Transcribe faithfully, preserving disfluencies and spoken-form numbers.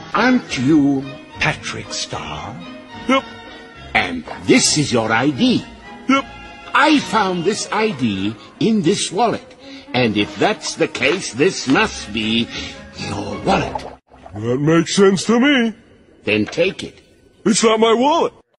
Aren't you Patrick Starr? Yep. And this is your I D. Yep. I found this I D in this wallet. And if that's the case, this must be your wallet. That makes sense to me. Then take it. It's not my wallet.